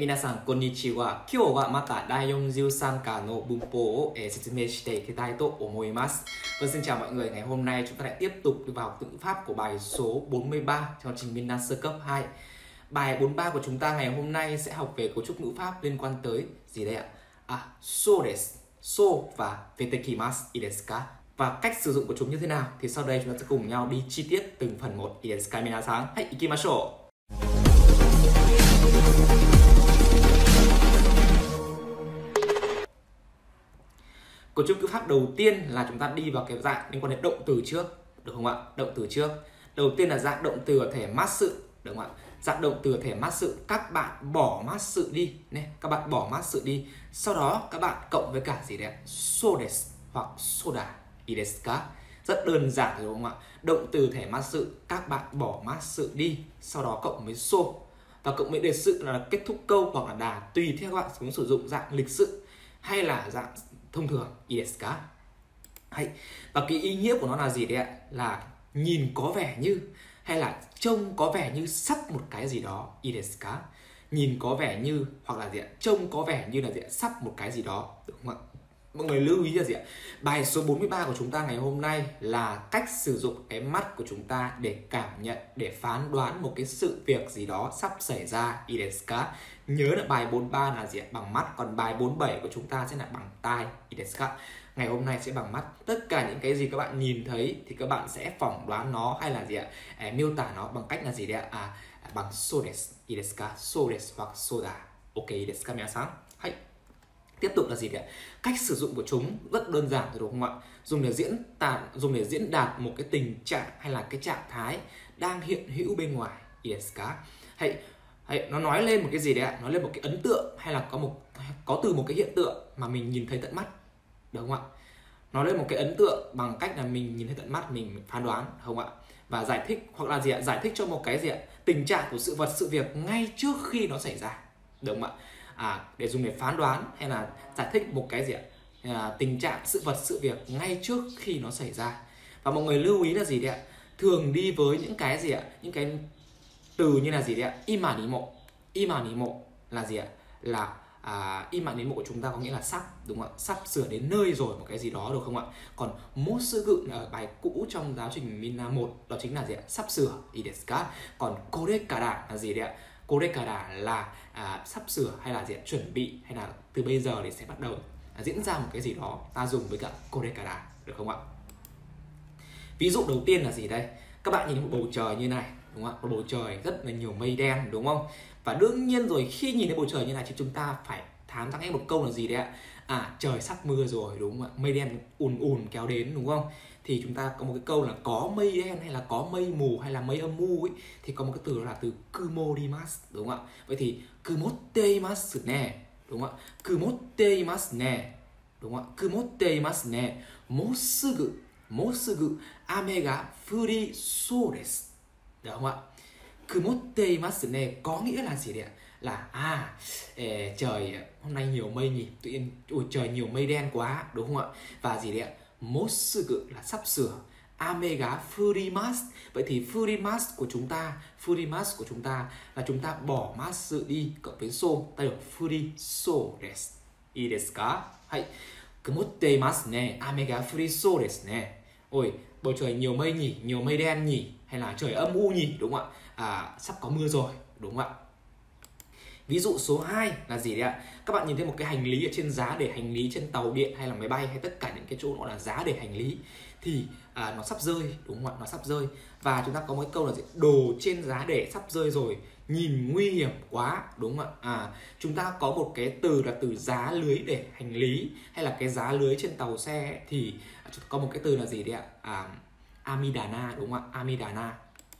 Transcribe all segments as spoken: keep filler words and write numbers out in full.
皆さんこんにちは。今日はまただいよんじゅうさん課の文法をえー説明していきたいと思います。Vâng, xin chào mọi người. Ngày hôm nay chúng ta lại tiếp tục đi vào ngữ pháp của bài số bốn mươi ba trong trình Minna sơ cấp hai. Bài bốn mươi ba của chúng ta ngày hôm nay sẽ học về cấu trúc ngữ pháp liên quan tới gì đây ạ? À, so desu, so và vetekimasu, ii desu ka? Và cách sử dụng của chúng như thế nào thì sau đây chúng ta sẽ cùng nhau đi chi tiết từng phần một. Ii desu ka minasan? Hai, ikimashou. Cấu trúc ngữ pháp đầu tiên là chúng ta đi vào cái dạng liên quan đến động từ trước, được không ạ? Động từ trước. Đầu tiên là dạng động từ ở thể masu, được không ạ? Dạng động từ ở thể masu, các bạn bỏ masu đi, này, các bạn bỏ masu đi. Sau đó các bạn cộng với cả gì đấy? So desu hoặc soda, ii desu ka? Rất đơn giản rồi đúng không ạ? Động từ thể masu, các bạn bỏ masu đi, sau đó cộng với so. Và cộng với desu là kết thúc câu hoặc là đà, tùy theo các bạn muốn sử dụng dạng lịch sự hay là dạng thông thường, ii desu ka? Hay. Và cái ý nghĩa của nó là gì đấy ạ? Là nhìn có vẻ như, hay là trông có vẻ như sắp một cái gì đó, ii desu ka? Nhìn có vẻ như, hoặc là gì ạ? Trông có vẻ như là gì ạ? Sắp một cái gì đó, được không ạ? Mọi người lưu ý là gì ạ? Bài số bốn mươi ba của chúng ta ngày hôm nay là cách sử dụng cái mắt của chúng ta để cảm nhận, để phán đoán một cái sự việc gì đó sắp xảy ra, ii desu ka? Nhớ là bài bốn mươi ba là gì ạ? Bằng mắt, còn bài bốn mươi bảy của chúng ta sẽ là bằng tai, ii desu ka? Ngày hôm nay sẽ bằng mắt. Tất cả những cái gì các bạn nhìn thấy thì các bạn sẽ phỏng đoán nó hay là gì ạ? À, miêu tả nó bằng cách là gì đấy ạ? À, bằng so desu, ii desu ka? So desu hoặc soda. Ok, ii desu ka minasan? Hay. Tiếp tục là gì đấy? Cách sử dụng của chúng rất đơn giản rồi đúng không ạ? Dùng để diễn tả, dùng để diễn đạt một cái tình trạng hay là cái trạng thái đang hiện hữu bên ngoài, ii desu ka? Hay, hay nó nói lên một cái gì đấy ạ? Nói lên một cái ấn tượng hay là có một có từ một cái hiện tượng mà mình nhìn thấy tận mắt, được không ạ? Nói lên một cái ấn tượng bằng cách là mình nhìn thấy tận mắt, mình phán đoán, không ạ? Và giải thích hoặc là gì ạ? Giải thích cho một cái gì ạ? Tình trạng của sự vật, sự việc ngay trước khi nó xảy ra, được không ạ? À, để dùng để phán đoán hay là giải thích một cái gì ạ? À, tình trạng sự vật sự việc ngay trước khi nó xảy ra. Và mọi người lưu ý là gì đấy ạ? Thường đi với những cái gì ạ? Những cái từ như là gì đấy ạ? Ima ni mo. Ima ni mo là gì ạ? Là à, ima ni mo của chúng ta có nghĩa là sắp, đúng không ạ? Sắp sửa đến nơi rồi, một cái gì đó, được không ạ? Còn mosugu ở bài cũ trong giáo trình Minna một đó chính là gì ạ? Sắp sửa, ii desu ka? Còn korekara là gì đấy ạ? Korekara là à, sắp sửa hay là gì ạ? Chuẩn bị hay là từ bây giờ để sẽ bắt đầu à, diễn ra một cái gì đó, ta dùng với cả korekara, được không ạ? Ví dụ đầu tiên là gì đây? Các bạn nhìn một bầu trời như này, đúng không ạ? Một bầu trời rất là nhiều mây đen, đúng không? Và đương nhiên rồi, khi nhìn thấy bầu trời như này thì chúng ta phải thám thắc một câu là gì đấy ạ? À, trời sắp mưa rồi, đúng không ạ? Mây đen ùn ùn kéo đến, đúng không? Thì chúng ta có một cái câu là có mây đen hay là có mây mù hay là mây âm mưu ấy, thì có một cái từ đó là từ kumorimasu, đúng không ạ? Vậy thì kumotteimasu ne, đúng không ạ? Kumotteimasu ne, đúng không ạ? Kumotteimasu ne, mosugu, mosugu ame ga furi sou desu, được không ạ? Kumotteimasu ne có nghĩa là gì đấy ạ? Là à, ê, trời hôm nay nhiều mây nhỉ, tự nhiên ôi trời nhiều mây đen quá, đúng không ạ? Và gì đấy ạ? Mosugu là sắp sửa, ame ga furimasu. Vậy thì furimasu của chúng ta, furimasu của chúng ta là chúng ta bỏ masu đi cộng với so, ta được furi sou desu, ii desu ka? Hay. Kumotteimasu ne, ame ga furi sou desu ne. Ôi, bầu trời nhiều mây nhỉ, nhiều mây đen nhỉ, hay là trời âm u nhỉ, đúng không ạ? À, sắp có mưa rồi, đúng không ạ? Ví dụ số hai là gì đấy ạ? Các bạn nhìn thấy một cái hành lý ở trên giá để hành lý trên tàu điện hay là máy bay hay tất cả những cái chỗ gọi là giá để hành lý thì à, nó sắp rơi, đúng không ạ? Nó sắp rơi. Và chúng ta có một câu là gì? Đồ trên giá để sắp rơi rồi, nhìn nguy hiểm quá, đúng không ạ? À, chúng ta có một cái từ là từ giá lưới để hành lý hay là cái giá lưới trên tàu xe ấy, thì có một cái từ là gì đấy ạ? À, amidana, đúng không ạ? Amidana.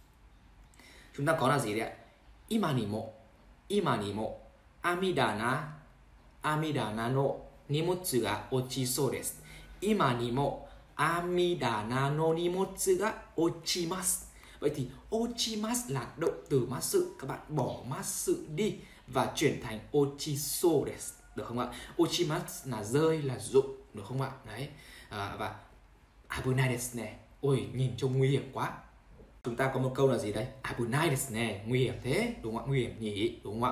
Chúng ta có là gì đấy ạ? Ima ni mo, ima ni mo, amidana, amidana no nimotsu ga ochisou desu. Ima ni mo, amidana no nimotsu ga ochimasu. Vậy thì ochimasu là động từ masu, các bạn bỏ masu đi và chuyển thành ochisou desu, được không ạ? Ochimasu là rơi, là rụng, được không ạ? Đấy. À, và abunai desu ne. Ôi, nhìn trông nguy hiểm quá. Chúng ta có một câu là gì đây? Abunai desu ne, nguy hiểm thế, đúng không ạ? Nguy hiểm nhỉ, đúng không ạ?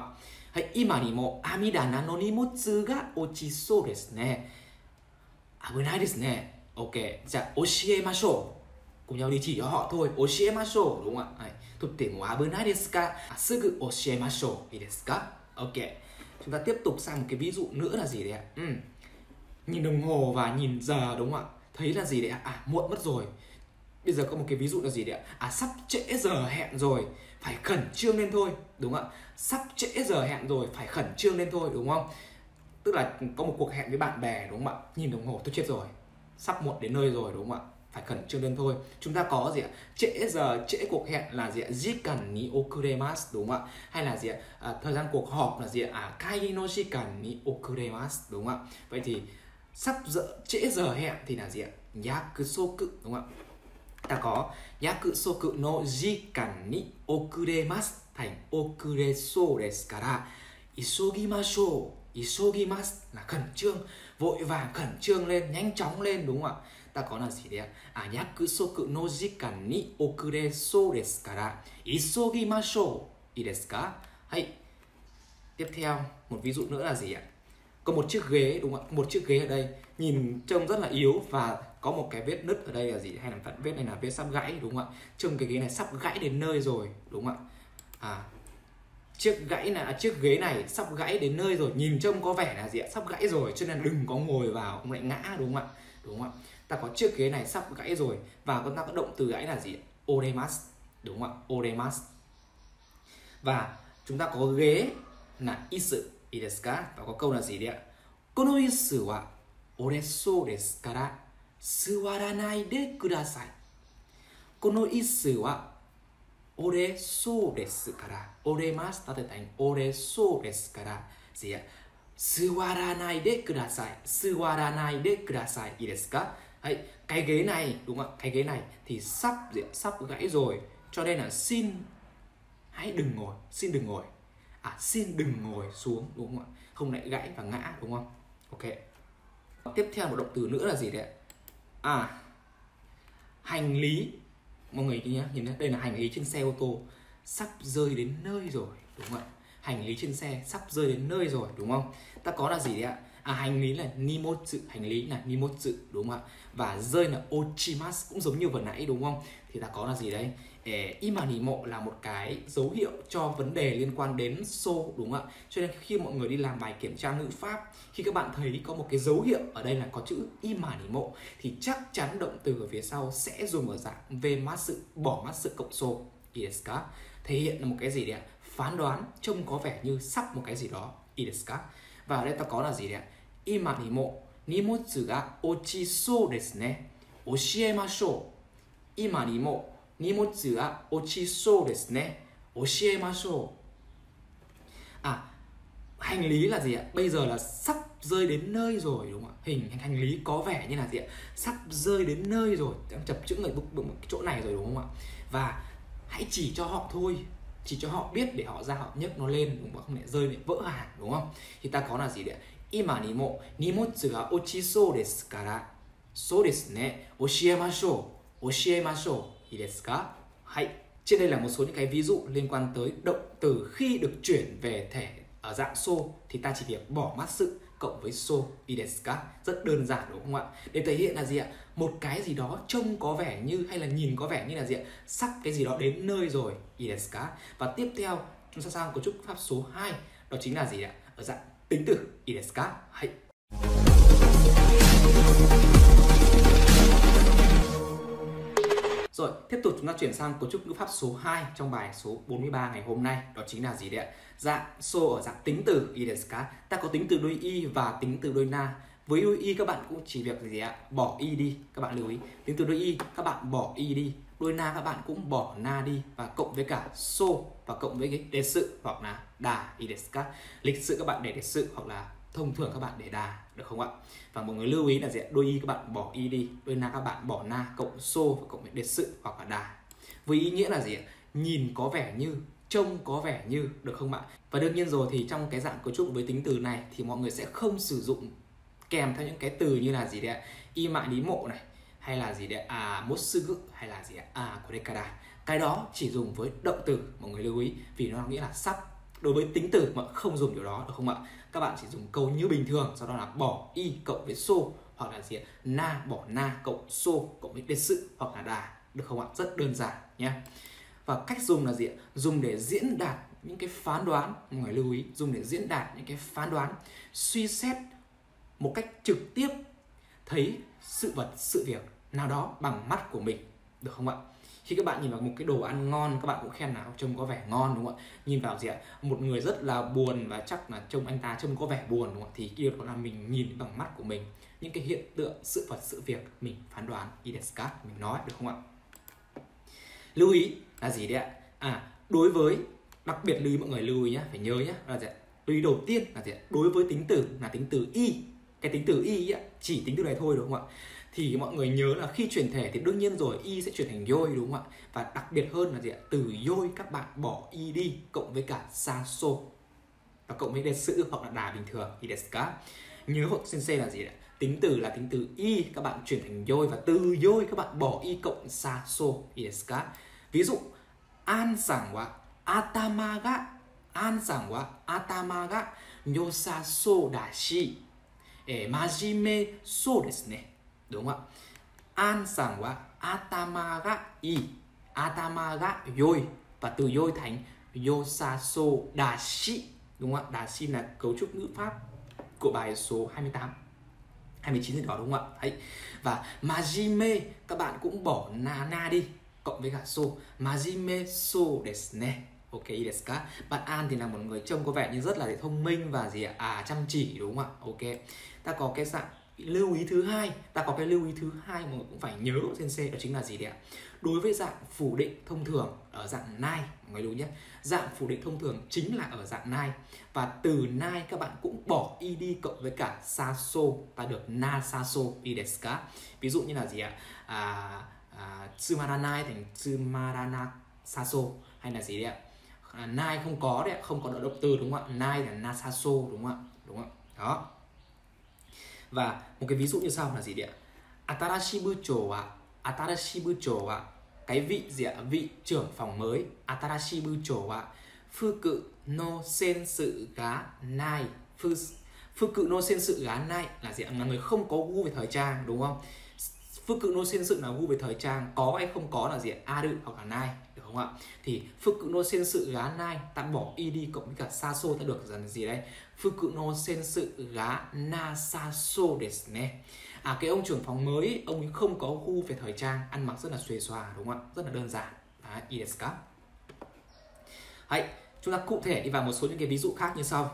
はい、今にも網棚の荷物が落ちそうですね。危ないですね。OK。じゃあ、教えましょう。cùng nhau đi chỉ cho họ thôi. 教えましょう đúng không ạ? とっても危ないですか?すぐ教えましょう。いいですか? OK. Chúng ta tiếp tục sang một cái ví dụ nữa là gì đấy ạ? Ừ. Nhìn đồng hồ và nhìn giờ đúng không ạ? Thấy là gì đấy ạ? À, muộn mất rồi. Bây giờ có một cái ví dụ là gì đấy ạ? À, sắp trễ giờ hẹn rồi, phải khẩn trương lên thôi, đúng không ạ? Sắp trễ giờ hẹn rồi, phải khẩn trương lên thôi, đúng không? Tức là có một cuộc hẹn với bạn bè, đúng không ạ? Nhìn đồng hồ tôi chết rồi, sắp muộn đến nơi rồi, đúng không ạ? Phải khẩn trương lên thôi. Chúng ta có gì ạ? Trễ giờ, trễ cuộc hẹn là gì ạ? Jikan ni okuremasu, đúng không ạ? Hay là gì ạ? À, thời gian cuộc họp là gì ạ? À, kai no jikan ni okuremasu, đúng không ạ? Vậy thì sắp giờ, trễ giờ hẹn thì là gì ạ? Yakusoku, đúng không ạ? Ta có yakusoku no jikan ni okuremasu thành okuresou desu kara isogimashou. Isogimasu là khẩn trương, vội vàng, khẩn trương lên, nhanh chóng lên, đúng không ạ? Ta có là gì đấy ạ? À, yakusoku no jikan ni okuresou desu kara isogimashou. Ii desu ka? Hay. Tiếp theo, một ví dụ nữa là gì ạ? Có một chiếc ghế, đúng không ạ? Một chiếc ghế ở đây nhìn trông rất là yếu và có một cái vết nứt ở đây là gì? Hay là vết này là vết sắp gãy, đúng không ạ? Trông cái ghế này sắp gãy đến nơi rồi, đúng không ạ? À, chiếc gãy này, à, chiếc ghế này sắp gãy đến nơi rồi, nhìn trông có vẻ là gì ạ? Sắp gãy rồi, cho nên đừng có ngồi vào, không lại ngã, đúng không ạ? Đúng không ạ? Ta có chiếc ghế này sắp gãy rồi và chúng ta có động từ gãy là gì? Oremasu, đúng không ạ? Oremasu. Và chúng ta có ghế là isu, ii desu ka? Và có câu là gì đấy ạ? Kono isu wa oresou desu kara suwaranai de kudasai. Kono isu wa oresou desu kara. Oremasu ta thể thành oresou desu kara. Gì ạ? Suwaranai de kudasai. Suwaranai de kudasai. Ii desu ka? Đấy, cái ghế này, đúng không ạ? Cái ghế này thì sắp gì ạ? Sắp gãy rồi. Cho nên là xin hãy đừng ngồi, xin đừng ngồi. À, xin đừng ngồi xuống, đúng không ạ? Không lại gãy và ngã, đúng không? Ok. Tiếp theo một động từ nữa là gì đấy ạ? À, hành lý. Mọi người nhé, nhìn đây là hành lý trên xe ô tô sắp rơi đến nơi rồi, đúng không ạ? Hành lý trên xe sắp rơi đến nơi rồi, đúng không? Ta có là gì đấy ạ? À, hành lý là nimotsu, hành lý là nimotsu, đúng không ạ? Và rơi là ochimasu, cũng giống như vừa nãy, đúng không? Thì ta có là gì đấy? Ima ni mo là một cái dấu hiệu cho vấn đề liên quan đến so, đúng không ạ? Cho nên khi mọi người đi làm bài kiểm tra ngữ pháp, khi các bạn thấy có một cái dấu hiệu ở đây là có chữ ima ni mo thì chắc chắn động từ ở phía sau sẽ dùng ở dạng vemasu, bỏ mắt sự cộng so. Ii desu ka? Thể hiện là một cái gì đấy ạ? Phán đoán, trông có vẻ như sắp một cái gì đó. Ii desu ka? Và ở đây ta có là gì đấy ạ? Ima ni mo nimotsu ga ochisou desu ne. Oshiemashou. Ima ni mo nimotsu ga ochisou desu ne. Oshiemashou. À, hành lý là gì ạ? Bây giờ là sắp rơi đến nơi rồi, đúng không ạ? Hình hành lý có vẻ như là gì ạ? Sắp rơi đến nơi rồi, đang chập chững ở chỗ này rồi, đúng không ạ? Và hãy chỉ cho họ thôi, chỉ cho họ biết để họ ra họ nhấc nó lên, đúng không? Không lại rơi lại vỡ hàng, đúng không? Thì ta có là gì đấy? Ima ni mo nimotsu ga ochisou desu kara. So desu ne. Oshiemashou. Oshiemashou. Ii desu ka? Hay. Trên đây là một số những cái ví dụ liên quan tới động từ khi được chuyển về thể ở dạng so thì ta chỉ việc bỏ mắt sự cộng với so. Ii desu ka? Rất đơn giản, đúng không ạ? Để thể hiện là gì ạ? Một cái gì đó trông có vẻ như hay là nhìn có vẻ như là gì ạ? Sắp cái gì đó đến nơi rồi. Ii desu ka? Và tiếp theo chúng ta sang cấu trúc pháp số hai, đó chính là gì ạ? Ở dạng tính từ. Ii desu ka? Hay. Rồi, tiếp tục chúng ta chuyển sang cấu trúc ngữ pháp số hai trong bài số bốn mươi ba ngày hôm nay, đó chính là gì đấy ạ? Dạng so ở dạng tính từ. Ii desu ka? Ta có tính từ đuôi y và tính từ đuôi na. Với đuôi y các bạn cũng chỉ việc gì ạ? Bỏ y đi, các bạn lưu ý. Tính từ đuôi y các bạn bỏ y đi, đuôi na các bạn cũng bỏ na đi và cộng với cả so và cộng với cái đề sự hoặc là đà. Ii desu ka? Lịch sự các bạn để đề sự hoặc là thông thường các bạn để đà, được không ạ? Và mọi người lưu ý là gì ạ? Đôi y các bạn bỏ y đi, đôi na các bạn bỏ na, cộng so và cộng với đề sự hoặc là đà. Với ý nghĩa là gì ạ? Nhìn có vẻ như, trông có vẻ như, được không ạ? Và đương nhiên rồi thì trong cái dạng cấu trúc với tính từ này thì mọi người sẽ không sử dụng kèm theo những cái từ như là gì đấy ạ? Ima ni mo này, hay là gì đấy? À, motsugu, hay là gì ạ? À, korekara. Cái đó chỉ dùng với động từ, mọi người lưu ý, vì nó nghĩa là sắp, Đối với tính từ mà không dùng điều đó, được không ạ? Các bạn chỉ dùng câu như bình thường, sau đó là bỏ y cộng với so, hoặc là gì ạ? Na bỏ na cộng so cộng với desu hoặc là đà, được không ạ? Rất đơn giản nhé. Và cách dùng là gì ạ? Dùng để diễn đạt những cái phán đoán, mọi người lưu ý, dùng để diễn đạt những cái phán đoán, suy xét một cách trực tiếp thấy sự vật, sự việc nào đó bằng mắt của mình, được không ạ? Khi các bạn nhìn vào một cái đồ ăn ngon, các bạn cũng khen nào trông có vẻ ngon, đúng không ạ? Nhìn vào gì ạ? Một người rất là buồn và chắc là trông anh ta trông có vẻ buồn, đúng không ạ? Thì kia đó là mình nhìn bằng mắt của mình, những cái hiện tượng, sự vật, sự việc mình phán đoán, ideska, mình nói, được không ạ? Lưu ý là gì đấy ạ? À, đối với, đặc biệt lưu ý mọi người lưu ý nhé, phải nhớ nhé, là gì ạ? Lưu ý đầu tiên là gì ạ? Đối với tính từ là tính từ y, cái tính từ y ấy, chỉ tính từ này thôi, đúng không ạ? Thì mọi người nhớ là khi chuyển thể thì đương nhiên rồi y sẽ chuyển thành yoi, đúng không ạ? Và đặc biệt hơn là gì ạ? Từ yoi các bạn bỏ y đi cộng với cả saso và cộng với desu hoặc là đà bình thường, ideska. Nhớ hộ sensei là gì ạ? Tính từ là tính từ y các bạn chuyển thành yoi, và từ yoi các bạn bỏ y cộng saso, ideska. Ví dụ an san wa atama ga an san wa atama ga yosaso dashi eh, majime so desu ne, đúng không ạ? An san wa atama ga i, atama ga yoi, và từ yoi thành yosaso dashi, đúng không ạ? Dashi là cấu trúc ngữ pháp của bài số hai mươi tám, hai mươi chín gì đó, đúng không ạ? Đấy. Và majime các bạn cũng bỏ na na đi cộng với cả so, majime so desu ne. Ok desu ka? Bạn An thì là một người trông có vẻ như rất là thông minh và gì ạ? À chăm chỉ, đúng không ạ? Ok. Ta có cái dạng lưu ý thứ hai, ta có cái lưu ý thứ hai mà cũng phải nhớ của sensei, đó chính là gì đấy ạ? Đối với dạng phủ định thông thường ở dạng nai, mọi người lưu nhé. Dạng phủ định thông thường chính là ở dạng nai, và từ nai các bạn cũng bỏ y đi cộng với cả saso, ta được na saso desu ka? Ví dụ như là gì ạ? À, à, tsumaranai thành tsumarana saso, hay là gì đấy ạ? À, nai không có đấy, không có động từ, đúng không ạ? Nai là na saso, đúng không ạ? Đúng không ạ? Đó. Và một cái ví dụ như sau là gì đấy ạ? Atarashi buchou wa, atarashi buchou wa, cái vị gì ạ? Vị trưởng phòng mới. Atarashi buchou wa fuku no sensu ga nai. Fuku no sensu ga nai là gì ạ? Là người không có gu về thời trang, đúng không? Fuku no sensu là gu về thời trang, có hay không có là gì ạ? Aru hoặc là nai, được không ạ? Thì fuku no sensu ga nai, ta bỏ y đi cộng với cả saso, ta được là gì đây? Fuku no sensu ga nasaso desu ne. À, cái ông trưởng phòng mới, ông ấy không có gu về thời trang, ăn mặc rất là xuề xòa, đúng không ạ? Rất là đơn giản. Đấy, i desu ka? Đấy, chúng ta cụ thể đi vào một số những cái ví dụ khác như sau.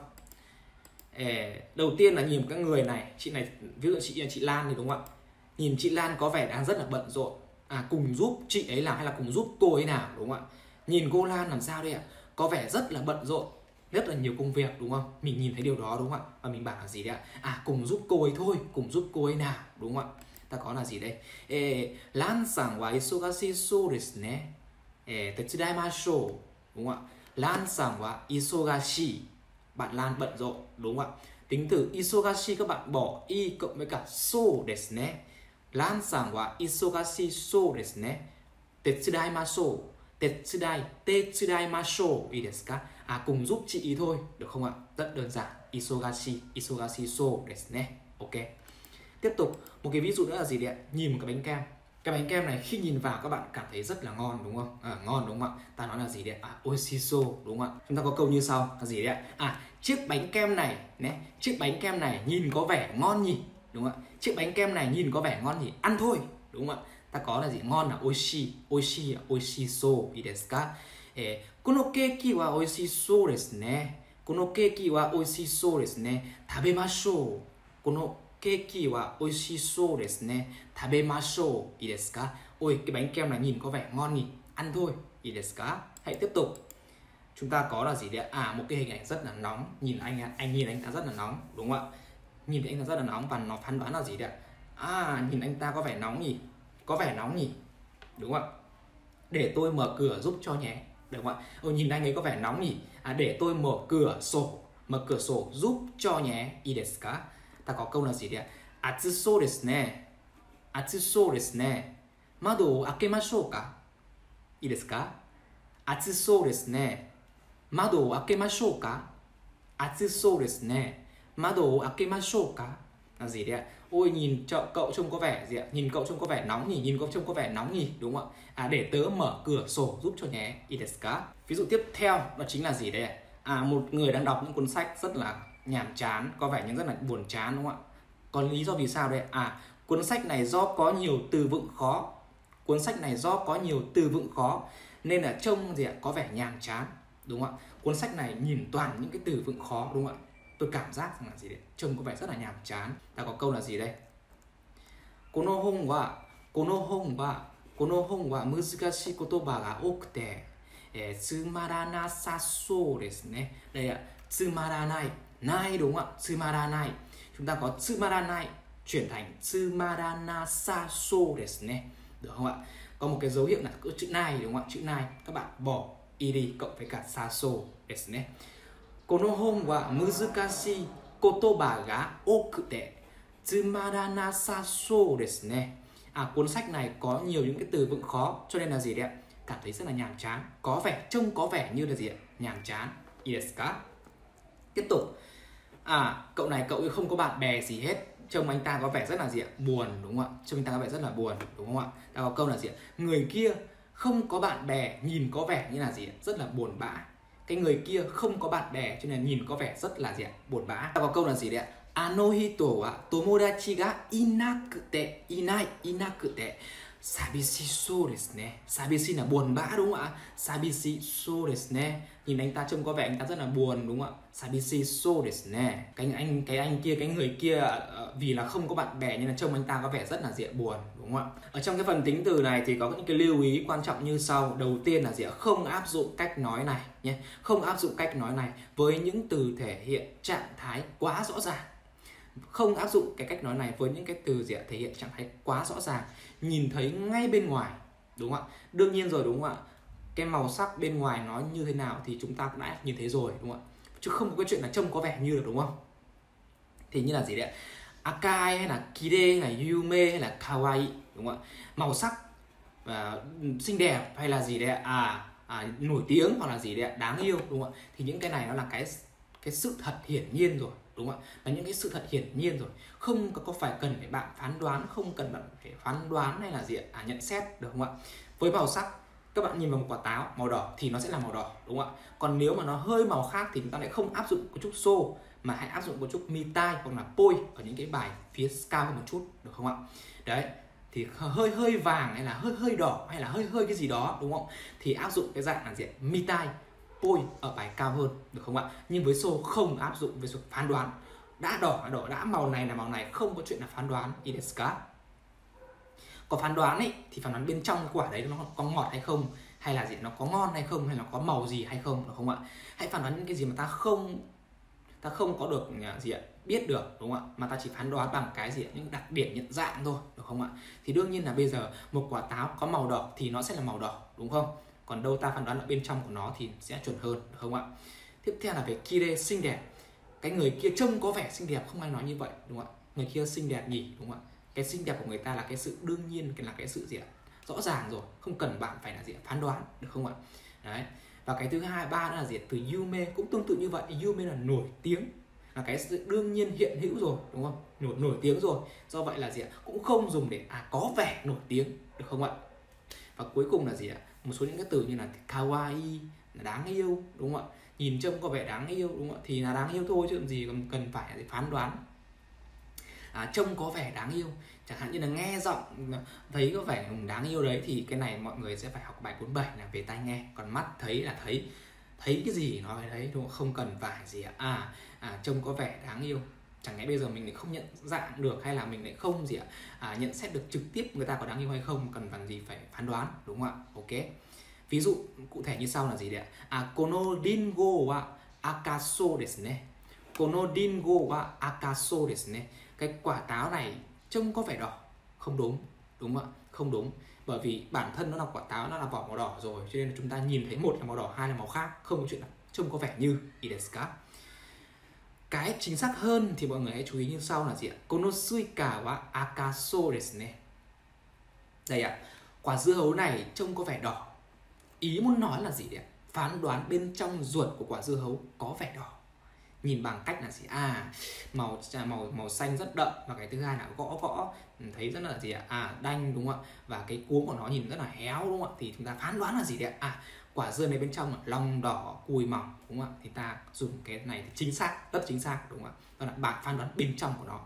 Ê, đầu tiên là nhìn các người này, chị này, ví dụ chị chị Lan thì đúng không ạ? Nhìn chị Lan có vẻ đang rất là bận rộn. À, cùng giúp chị ấy làm hay là cùng giúp cô ấy nào, đúng không ạ? Nhìn cô Lan làm sao đây ạ? Có vẻ rất là bận rộn, rất là nhiều công việc, đúng không? Mình nhìn thấy điều đó, đúng không ạ? Và mình bảo là gì đấy ạ? À, cùng giúp cô ấy thôi, cùng giúp cô ấy nào, đúng không ạ? Ta có là gì đây? Ê, Lan-san wa isogashi sou desu ne. Ê, tetsudaimashou, đúng không ạ? Lan-san wa isogashi, bạn Lan bận rộn, đúng không ạ? Tính từ isogashi các bạn bỏ y cộng với cả so desu ne. Lan-san wa isogashi so desu ne. Tetsudaimashou, tetsudai, tetsudaimashou desu ka? À, cùng giúp chị ý thôi, được không ạ? Rất đơn giản. Isogashi, isogashi so desu ne. Ok. Tiếp tục, một cái ví dụ nữa là gì đấy ạ? Nhìn một cái bánh kem. Cái bánh kem này khi nhìn vào các bạn cảm thấy rất là ngon, đúng không? À, ngon, đúng không ạ? Ta nói là gì đấy ạ? À, oishiso, đúng không ạ? Chúng ta có câu như sau là gì đấy ạ? À, chiếc bánh kem này, này, chiếc bánh kem này nhìn có vẻ ngon nhỉ, đúng không ạ? Chiếc bánh kem này nhìn có vẻ ngon nhỉ, ăn thôi, đúng không ạ? Ta có là gì? Ngon là oishi, oishi là oishiso desu ka? Eh, kono keiki wa oishiso desu ne. Kono keiki wa oishiso desu ne. Tabemashou. Kono keiki wa oishiso desu ne. Tabemashou desu ka? Ôi, cái bánh kem này nhìn có vẻ ngon nhỉ, ăn thôi desu ka? Hãy tiếp tục. Chúng ta có là gì đấy? À, một cái hình ảnh rất là nóng. Nhìn anh anh nhìn anh ta rất là nóng, đúng không ạ? Nhìn thấy anh ta rất là nóng và nó phán đoán là gì đấy? À, nhìn anh ta có vẻ nóng nhỉ, có vẻ nóng nhỉ, đúng không ạ? Để tôi mở cửa giúp cho nhé, được không ạ? Ôi, nhìn anh ấy có vẻ nóng nhỉ. À, để tôi mở cửa sổ, mở cửa sổ giúp cho nhé, i desu ka? Ta có câu là gì đấy? Atsusou desu ne. Atsusou desu ne. Mado o akemashou ka? I desu ka? Atsusou desu ne. Mado o akemashou ka? Atsusou desu ne. Mado o akemashou ka? Là gì đấy ạ? Ôi nhìn cậu, cậu trông có vẻ gì ạ? Nhìn cậu trông có vẻ nóng nhỉ? Nhìn cậu trông có vẻ nóng nhỉ? Đúng không ạ? À, để tớ mở cửa sổ giúp cho nhé. I desu ka? Ví dụ tiếp theo đó chính là gì đấy ạ? À, một người đang đọc những cuốn sách rất là nhàm chán, có vẻ như rất là buồn chán đúng không ạ? Còn lý do vì sao đây? À, cuốn sách này do có nhiều từ vựng khó. Cuốn sách này do có nhiều từ vựng khó nên là trông gì ạ? Có vẻ nhàm chán, đúng không ạ? Cuốn sách này nhìn toàn những cái từ vựng khó, đúng không ạ? Tôi cảm giác rằng là gì đấy? Trông có vẻ rất là nhàm chán. Ta có câu là gì đây? Kono hon wa kono hon wa kono hon wa muzukashii kotoba ga okute tsumaranasasou desu ne. Đây ạ, tsumaranai, nai đúng không ạ? Tsumaranai. Chúng ta có tsumaranai chuyển thành tsumaranasasou desu ne. Được không ạ? Có một cái dấu hiệu là cỡ chữ nai đúng không ạ? Chữ nai các bạn bỏ i đi cộng với cả sasou desu ne. Kono hon wa muzukashii kotoba ga okute tsumaranasasou desu ne. À, cuốn sách này có nhiều những cái từ vựng khó cho nên là gì đấy ạ? Cảm thấy rất là nhàm chán, có vẻ trông có vẻ như là gì ạ? Nhàm chán. I desu ka? Tiếp tục. À, cậu này cậu không có bạn bè gì hết, trông anh ta có vẻ rất là gì ạ? Buồn đúng không ạ? Trông anh ta có vẻ rất là buồn đúng không ạ? Ta có câu là gì ạ? Người kia không có bạn bè, nhìn có vẻ như là gì ạ? Rất là buồn bã. Cái người kia không có bạn bè cho nên nhìn có vẻ rất là gì ạ? Buồn bã. Ta có câu là gì đấy ạ? Ano hito wa tomodachi ga inakute inai inakute sabishii desu ne. Sabishii là buồn bã đúng không ạ? Sabishii desu ne. Nhìn anh ta trông có vẻ anh ta rất là buồn đúng không ạ? Sabishii desu ne. Cái anh cái anh kia, cái người kia vì là không có bạn bè nên là trông anh ta có vẻ rất là diện buồn đúng không ạ? Ở trong cái phần tính từ này thì có những cái lưu ý quan trọng như sau. Đầu tiên là gì ạ? Không áp dụng cách nói này nhé. Không áp dụng cách nói này với những từ thể hiện trạng thái quá rõ ràng. Không áp dụng cái cách nói này với những cái từ gì ạ? Thể hiện trạng thái quá rõ ràng, nhìn thấy ngay bên ngoài đúng không ạ? Đương nhiên rồi đúng không ạ? Cái màu sắc bên ngoài nó như thế nào thì chúng ta cũng đã nhìn thấy rồi đúng không ạ? Chứ không có cái chuyện là trông có vẻ như được đúng không? Thì như là gì đấy ạ? Akai hay là kire hay là yume hay là kawaii đúng không ạ? Màu sắc và xinh đẹp hay là gì đấy ạ? À, à nổi tiếng hoặc là gì đấy ạ? Đáng yêu đúng không ạ? Thì những cái này nó là cái cái sự thật hiển nhiên rồi đúng không ạ? Là những cái sự thật hiển nhiên rồi, không có phải cần phải bạn phán đoán, không cần bạn phải phán đoán hay là gì ạ? À, nhận xét được không ạ? Với màu sắc, các bạn nhìn vào một quả táo màu đỏ thì nó sẽ là màu đỏ đúng không ạ? Còn nếu mà nó hơi màu khác thì chúng ta lại không áp dụng có chút xô mà hãy áp dụng có chút mitai hoặc là poi ở những cái bài phía cao hơn một chút được không ạ? Đấy, thì hơi hơi vàng hay là hơi hơi đỏ hay là hơi hơi cái gì đó đúng không? Thì áp dụng cái dạng là gì? Mitai, poi ở bài cao hơn được không ạ? Nhưng với xô không áp dụng với sự phán đoán. Đã đỏ là đỏ, đã màu này là màu này, không có chuyện là phán đoán. I desu ka? Có phán đoán ấy thì phán đoán bên trong quả đấy nó có ngọt hay không, hay là gì, nó có ngon hay không, hay là có màu gì hay không, được không ạ? Hãy phán đoán những cái gì mà ta không ta không có được gì ạ, biết được đúng không ạ? Mà ta chỉ phán đoán bằng cái gì ạ? Những đặc điểm nhận dạng thôi, được không ạ? Thì đương nhiên là bây giờ một quả táo có màu đỏ thì nó sẽ là màu đỏ đúng không? Còn đâu ta phán đoán ở bên trong của nó thì sẽ chuẩn hơn, được không ạ? Tiếp theo là về kire, xinh đẹp. Cái người kia trông có vẻ xinh đẹp, không ai nói như vậy đúng không ạ? Người kia xinh đẹp nhỉ đúng không ạ? Cái xinh đẹp của người ta là cái sự đương nhiên, cái là cái sự gì ạ? Rõ ràng rồi, không cần bạn phải là gì ạ? Phán đoán, được không ạ? Đấy. Và cái thứ hai, ba đó là gì? Từ yume cũng tương tự như vậy. Yume là nổi tiếng, là cái sự đương nhiên hiện hữu rồi đúng không? Nổi nổi tiếng rồi. Do vậy là gì ạ? Cũng không dùng để à có vẻ nổi tiếng, được không ạ? Và cuối cùng là gì ạ? Một số những cái từ như là kawaii là đáng yêu đúng không ạ? Nhìn trông có vẻ đáng yêu đúng không ạ? Thì là đáng yêu thôi chứ làm gì còn cần phải phán đoán. À, trông có vẻ đáng yêu, chẳng hạn như là nghe giọng thấy có vẻ đáng yêu đấy, thì cái này mọi người sẽ phải học bài bốn mươi bảy là về tai nghe. Còn mắt thấy là thấy thấy cái gì nói đấy đúng không? Không cần phải gì ạ? À, à trông có vẻ đáng yêu, chẳng lẽ bây giờ mình lại không nhận dạng được, hay là mình lại không gì ạ? À, nhận xét được trực tiếp người ta có đáng yêu hay không, cần bằng gì phải phán đoán đúng không ạ? Ok, ví dụ cụ thể như sau là gì đấy ạ? À, kono ringo wa akaso desu ne. Kono ringo wa akaso desu ne. Cái quả táo này trông có vẻ đỏ, không đúng đúng không ạ? Không đúng, bởi vì bản thân nó là quả táo, nó là vỏ màu đỏ rồi, cho nên là chúng ta nhìn thấy một là màu đỏ, hai là màu khác, không có chuyện là trông có vẻ như. I desu ka? Cái chính xác hơn thì mọi người hãy chú ý như sau là gì ạ? Kono suika wa akaso desu ne. Đây ạ, quả dưa hấu này trông có vẻ đỏ. Ý muốn nói là gì đấy ạ? phán đoán bên trong ruột của quả dưa hấu có vẻ đỏ. Nhìn bằng cách là gì? À, màu màu màu xanh rất đậm, và cái thứ hai là gõ gõ thấy rất là gì ạ? À, đanh, đúng không ạ? Và cái cuống của nó nhìn rất là héo, đúng không ạ? Thì chúng ta phán đoán là gì đấy ạ? À, quả dưa này bên trong là lòng đỏ, cùi mỏng, đúng không ạ? Thì ta dùng cái này thì chính xác, rất chính xác, đúng không ạ? Đó là bạn phán đoán bên trong của nó.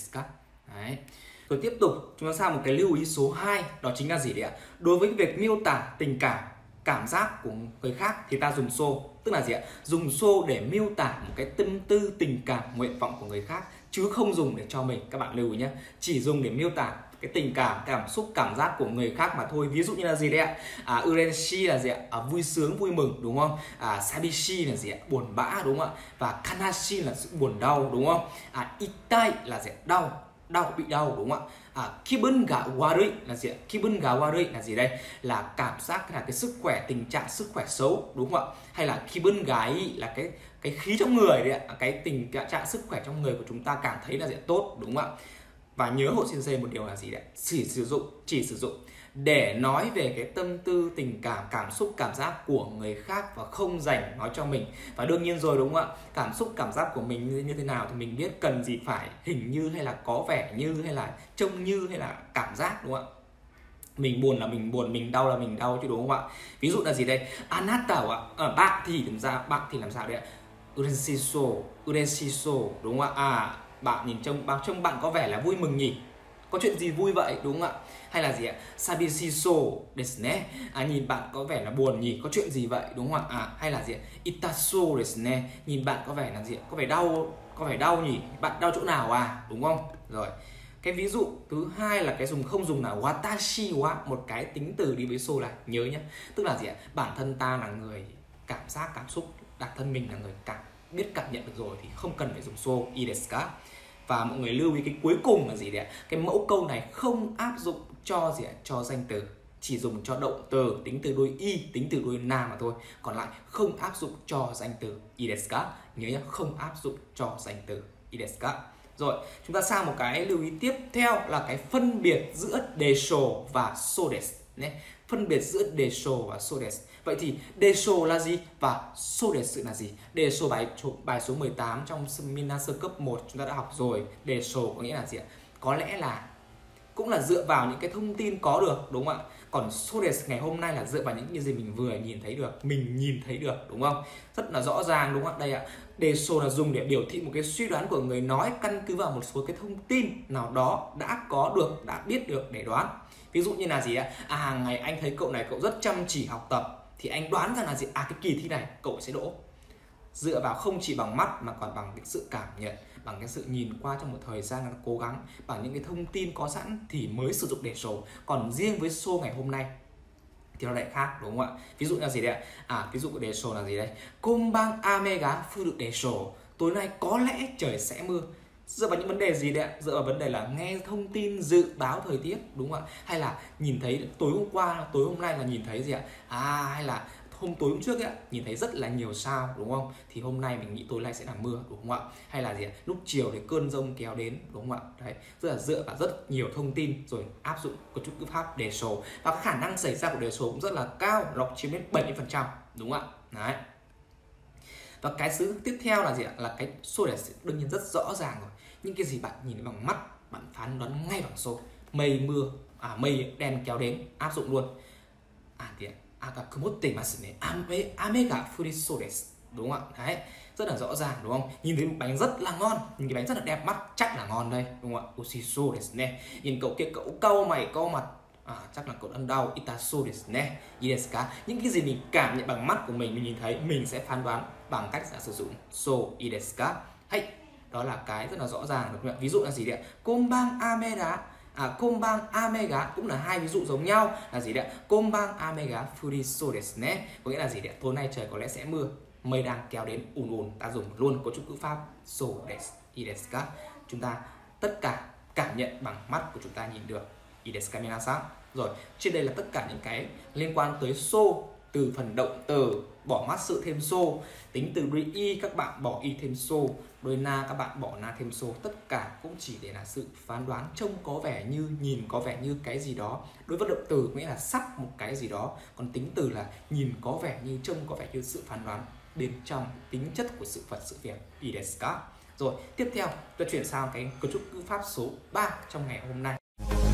Đấy. Rồi tiếp tục chúng ta sang một cái lưu ý số hai, đó chính là gì đấy ạ? Đối với việc miêu tả tình cảm, cảm giác của người khác thì ta dùng so, tức là gì ạ? Dùng so để miêu tả một cái tâm tư, tình cảm, nguyện vọng của người khác, chứ không dùng để cho mình. Các bạn lưu ý nhé, chỉ dùng để miêu tả cái tình cảm, cảm xúc, cảm giác của người khác mà thôi. Ví dụ như là gì đấy ạ? À, urenshi là gì ạ? À, vui sướng, vui mừng, đúng không? À, sabishi là gì ạ? Buồn bã, đúng không ạ? Và kanashi là sự buồn đau, đúng không? À, itai là gì ạ? Đau, đau, bị đau, đúng không ạ? À, kibun ga warui là gì ạ? Kibun ga warui là gì đây? Là cảm giác, là cái sức khỏe, tình trạng sức khỏe xấu, đúng không ạ? Hay là kibun gai là cái cái khí trong người đấy ạ, cái tình trạng sức khỏe trong người của chúng ta cảm thấy là gì ạ? Tốt, đúng không ạ? Và nhớ hộ sensei một điều là gì đấy? Chỉ sử dụng, chỉ sử dụng để nói về cái tâm tư, tình cảm, cảm xúc, cảm giác của người khác và không dành nói cho mình. Và đương nhiên rồi, đúng không ạ? Cảm xúc, cảm giác của mình như thế nào thì mình biết, cần gì phải hình như hay là có vẻ như hay là trông như hay là cảm giác, đúng không ạ? Mình buồn là mình buồn, mình đau là mình đau chứ, đúng không ạ? Ví dụ là gì đây? Anata ạ, ở bạn thì làm sao? Bạn thì làm sao đấy ạ? Urenshiso, urenshiso, đúng không ạ? À, bạn nhìn trông bạn trông bạn có vẻ là vui mừng nhỉ? Có chuyện gì vui vậy, đúng không ạ? Hay là gì ạ? Sabishiso desu ne. À, nhìn bạn có vẻ là buồn nhỉ? Có chuyện gì vậy, đúng không ạ? À, hay là gì ạ? Itaso desu ne. Nhìn bạn có vẻ là gì ạ? Có vẻ đau, có vẻ đau nhỉ? Bạn đau chỗ nào à? Đúng không? Rồi. Cái ví dụ thứ hai là cái dùng không dùng là watashi wa, một cái tính từ đi với so này, nhớ nhé. Tức là gì ạ? Bản thân ta là người cảm giác, cảm xúc, bản thân mình là người cảm biết cảm nhận được rồi thì không cần phải dùng so, i desu ka. Và mọi người lưu ý cái cuối cùng là gì đấy ạ? Cái mẫu câu này không áp dụng cho gì ạ? Cho danh từ, chỉ dùng cho động từ, tính từ đuôi y, tính từ đuôi na mà thôi. Còn lại không áp dụng cho danh từ i desu ka. Nhớ nhé, không áp dụng cho danh từ i desu ka. Rồi, chúng ta sang một cái lưu ý tiếp theo là cái phân biệt giữa desho và so desu. Phân biệt giữa desho và so desu. Vậy thì desho là gì và so desu là gì? Desho bài bài số mười tám trong seminar sơ cấp một chúng ta đã học rồi. Desho có nghĩa là gì ạ? Có lẽ là, cũng là dựa vào những cái thông tin có được, đúng không ạ? Còn so desu ngày hôm nay là dựa vào những gì mình vừa nhìn thấy được, mình nhìn thấy được, đúng không? Rất là rõ ràng, đúng không ạ? Đây ạ, desho là dùng để biểu thị một cái suy đoán của người nói căn cứ vào một số cái thông tin nào đó đã có được, đã biết được để đoán. Ví dụ như là gì ạ? À, hàng ngày anh thấy cậu này cậu rất chăm chỉ học tập thì anh đoán rằng là gì? À, cái kỳ thi này cậu sẽ đỗ. Dựa vào không chỉ bằng mắt mà còn bằng cái sự cảm nhận, bằng cái sự nhìn qua trong một thời gian cố gắng, bằng những cái thông tin có sẵn thì mới sử dụng desho. Còn riêng với so ngày hôm nay thì nó lại khác, đúng không ạ? Ví dụ là gì đấy ạ? À, ví dụ của desho là gì đây? Konban ame ga furu desho. Tối nay có lẽ trời sẽ mưa. Dựa vào những vấn đề gì đấy ạ? Dựa vào vấn đề là nghe thông tin dự báo thời tiết, đúng không ạ? Hay là nhìn thấy tối hôm qua, tối hôm nay là nhìn thấy gì ạ? À, hay là hôm tối hôm trước ấy, nhìn thấy rất là nhiều sao, đúng không? Thì hôm nay mình nghĩ tối nay sẽ là mưa, đúng không ạ? Hay là gì ạ? Lúc chiều thì cơn dông kéo đến, đúng không ạ? Đấy, rất là dựa vào rất nhiều thông tin rồi áp dụng cấu trúc ngữ pháp desho. Và khả năng xảy ra của desho cũng rất là cao, nó chiếm đến bảy mươi phần trăm, đúng không ạ? Đấy. Và cái thứ tiếp theo là gì ạ? Là cái so desu, đương nhiên rất rõ ràng rồi. Những cái gì bạn nhìn bằng mắt, bạn phán đoán ngay bằng so. Mây mưa, à mây đen kéo đến, áp dụng luôn. À thì aga kumottemasu ne, ame ame ga furiso desu, đúng không ạ? Đấy, rất là rõ ràng, đúng không? Nhìn thấy một bánh rất là ngon, nhìn cái bánh rất là đẹp mắt, chắc là ngon đây, đúng không ạ? Oshiso desu ne. Nhìn cậu kia cậu cau mày cau mặt, à, chắc là cậu đang đau, itaso desu ne, i desu ka. Những cái gì mình cảm nhận bằng mắt của mình, mình nhìn thấy, mình sẽ phán đoán bằng cách là sử dụng so, i desu ka. Hay, đó là cái rất là rõ ràng, đúng không ạ? Ví dụ là gì đấy ạ? Konban ame da. À, konban ame ga cũng là hai ví dụ giống nhau là gì đấy ạ? Konban ame ga furiso desu ne, có nghĩa là gì đấy ạ? Tối nay trời có lẽ sẽ mưa, mây đang kéo đến ùn ùn. Ta dùng luôn cấu trúc ngữ pháp so desu, i desu ka. Chúng ta tất cả cảm nhận bằng mắt của chúng ta nhìn được, i desu ka minasan. Rồi, trên đây là tất cả những cái liên quan tới so, từ phần động từ, bỏ mắt sự thêm so, tính từ re y các bạn bỏ y thêm so, Đôi na các bạn bỏ na thêm số, tất cả cũng chỉ để là sự phán đoán, trông có vẻ như, nhìn có vẻ như cái gì đó. Đối với động từ nghĩa là sắp một cái gì đó, còn tính từ là nhìn có vẻ như, trông có vẻ như, sự phán đoán bên trong tính chất của sự vật sự việc. I desu ka? Rồi, tiếp theo tôi chuyển sang cái cấu trúc ngữ pháp số ba trong ngày hôm nay.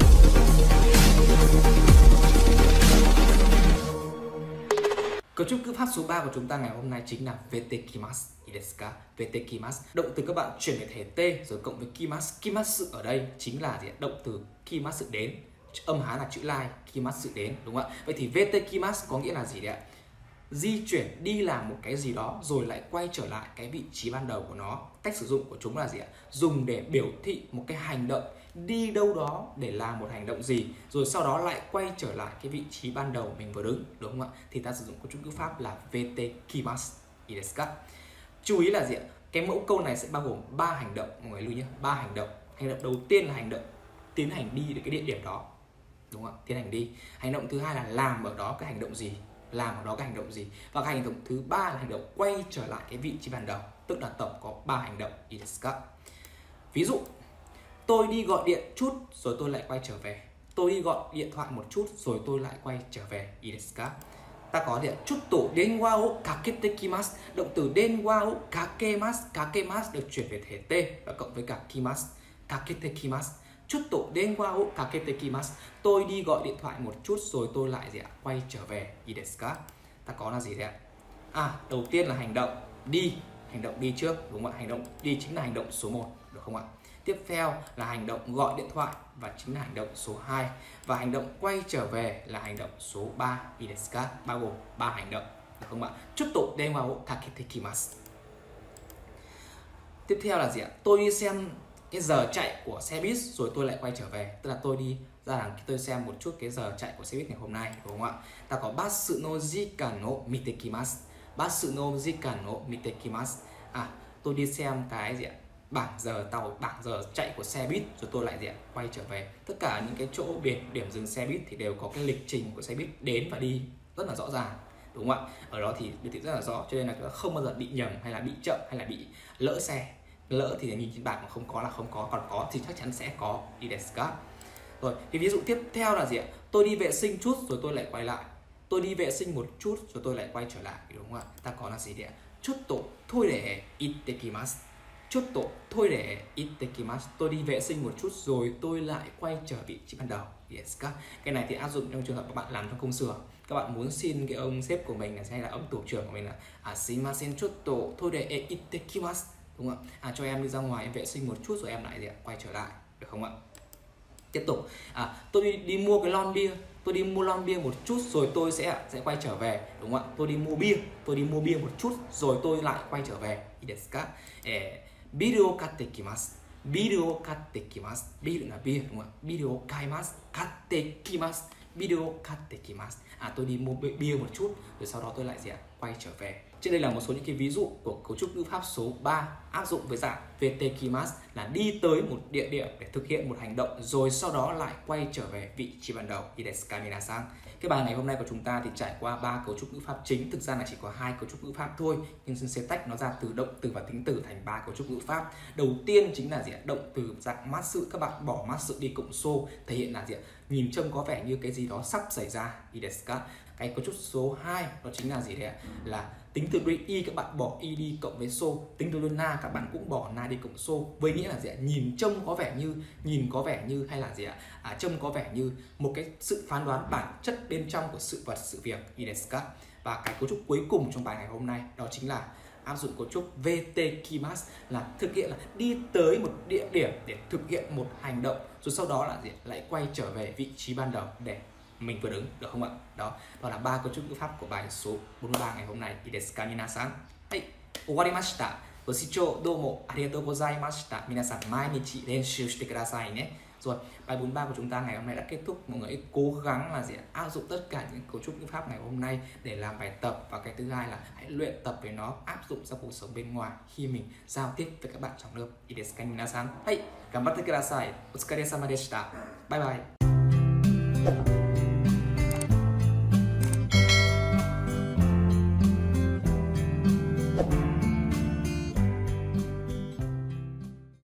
Cấu trúc ngữ pháp số ba của chúng ta ngày hôm nay chính là vetekimasu. I desu ka? Vetekimasu. Động từ các bạn chuyển về thể t rồi cộng với kimasu. Kimasu ở đây chính là gì? Động từ kimasu đến. Âm Hán là chữ lai, kimasu đến, đúng không ạ? Vậy thì vetekimasu có nghĩa là gì đấy ạ? Di chuyển, đi làm một cái gì đó rồi lại quay trở lại cái vị trí ban đầu của nó. Cách sử dụng của chúng là gì ạ? Dùng để biểu thị một cái hành động, đi đâu đó để làm một hành động gì, rồi sau đó lại quay trở lại cái vị trí ban đầu mình vừa đứng, đúng không ạ? Thì ta sử dụng cấu trúc ngữ pháp là vetekimasu. I desu ka? Chú ý là gì ạ? Cái mẫu câu này sẽ bao gồm ba hành động, mọi người lưu nhé, ba hành động. Hành động đầu tiên là hành động tiến hành đi đến cái địa điểm đó, đúng không ạ? Tiến hành đi. Hành động thứ hai là làm ở đó cái hành động gì, làm ở đó cái hành động gì, và cái hành động thứ ba là hành động quay trở lại cái vị trí ban đầu, tức là tổng có ba hành động. I desu ka? Ví dụ, tôi đi gọi điện chút rồi tôi lại quay trở về. Tôi đi gọi điện thoại một chút rồi tôi lại quay trở về. I desu ka? Ta có điện chút tổ denwa o kakete kimasu. Động từ denwa o kakemasu. Kakemasu được chuyển về thể t và cộng với cả kimasu. Kakete kimasu. Chút tổ denwa o kakete kimasu. Tôi đi gọi điện thoại một chút rồi tôi lại gì ạ? Quay trở về. I desu ka? Ta có là gì đấy ạ? À, đầu tiên là hành động đi. Hành động đi trước, đúng không ạ? Hành động đi chính là hành động số một, được không ạ? Tiếp theo là hành động gọi điện thoại và chính là hành động số hai. Và hành động quay trở về là hành động số ba. I desu ka? Bao gồm ba hành động, được không ạ? Chút tổ denwa o kakete kimasu. Tiếp theo là gì ạ? Tôi đi xem cái giờ chạy của xe buýt rồi tôi lại quay trở về. Tức là tôi đi ra là tôi xem một chút cái giờ chạy của xe buýt ngày hôm nay, đúng không ạ? Ta có basu no jikan no mite kimasu. Basu no jikan no mite kimasu. À, tôi đi xem cái gì ạ? Bảng giờ tàu, bảng giờ chạy của xe buýt rồi tôi lại gì ạ? Quay trở về. Tất cả những cái chỗ biển điểm dừng xe buýt thì đều có cái lịch trình của xe buýt đến và đi rất là rõ ràng, đúng không ạ? Ở đó thì biểu thị rất là rõ, cho nên là không bao giờ bị nhầm hay là bị chậm hay là bị lỡ xe. Lỡ thì nhìn trên bảng mà không có là không có, còn có thì chắc chắn sẽ có. I desu ka? Rồi, thì ví dụ tiếp theo là gì ạ? Tôi đi vệ sinh chút rồi tôi lại quay lại. Tôi đi vệ sinh một chút rồi tôi lại quay trở lại, đúng không ạ? Ta có là gì đấy ạ? Chút tổ thôi để ittekimasu. Chút tổ thôi để ittekimasu. Tôi đi vệ sinh một chút rồi tôi lại quay trở vị trí ban đầu. I desu ka? Cái này thì áp dụng trong trường hợp các bạn làm trong công xưởng. Các bạn muốn xin cái ông sếp của mình hay là ông tổ trưởng của mình là à, shimasen chút tổ thôi để ittekimasu, đúng không ạ? À, cho em đi ra ngoài em vệ sinh một chút rồi em lại gì ạ? Quay trở lại, được không ạ? Tiếp tục, à, tôi đi, đi mua cái lon bia, tôi đi mua lon bia một chút rồi tôi sẽ sẽ quay trở về, đúng không ạ? Tôi đi mua bia, tôi đi mua bia một chút rồi tôi lại quay trở về. I desu ka? Eh, biru o katte kimasu. Biru o katte kimasu. Biru là bia, đúng không ạ? Biru o kaimasu. Katte kimasu. Biru o katte kimasu. À, tôi đi mua bia một chút rồi sau đó tôi lại gì ạ? Quay trở về. Trên đây là một số những cái ví dụ của cấu trúc ngữ pháp số ba áp dụng với dạng vetekimasu là đi tới một địa điểm để thực hiện một hành động rồi sau đó lại quay trở về vị trí ban đầu. I desu ka minasan? Cái bài ngày hôm nay của chúng ta thì trải qua ba cấu trúc ngữ pháp chính, thực ra là chỉ có hai cấu trúc ngữ pháp thôi, nhưng xin sẽ tách nó ra từ động từ và tính từ thành ba cấu trúc ngữ pháp. Đầu tiên chính là gì ạ? Động từ dạng masu, các bạn bỏ masu đi cộng so, thể hiện là gì ạ? Nhìn trông có vẻ như cái gì đó sắp xảy ra. I desu ka? Cái cấu trúc số hai đó chính là gì đấy ạ? Là tính từ đuôi y các bạn bỏ y đi cộng với so, tính từ đuôi na các bạn cũng bỏ na đi cộng so, với nghĩa là gì ạ? Nhìn trông có vẻ như, nhìn có vẻ như hay là gì ạ? À, trông có vẻ như một cái sự phán đoán bản chất bên trong của sự vật sự việc. I desu ka? Và cái cấu trúc cuối cùng trong bài ngày hôm nay đó chính là áp dụng cấu trúc vetekimasu là thực hiện là đi tới một địa điểm để thực hiện một hành động rồi sau đó là gì? Lại quay trở về vị trí ban đầu để mình vừa đứng, được không ạ? Đó, đó là ba cấu trúc ngữ pháp của bài số bốn mươi ba ngày hôm nay. I desu ka minasan? Hai, owarimashita.ご視聴どうもありがとうございました。皆さん毎日練習してくださいね。Rồi, bài bốn mươi ba của chúng ta ngày hôm nay đã kết thúc. Mọi người cố gắng là gì? Áp dụng tất cả những cấu trúc ngữ pháp ngày hôm nay để làm bài tập, và cái thứ hai là hãy luyện tập với nó, áp dụng trong cuộc sống bên ngoài khi mình giao tiếp với các bạn trong lớp. I desu ka minasan? Hai, ganbatte kudasai. Otsukaresama deshita. Bye bye.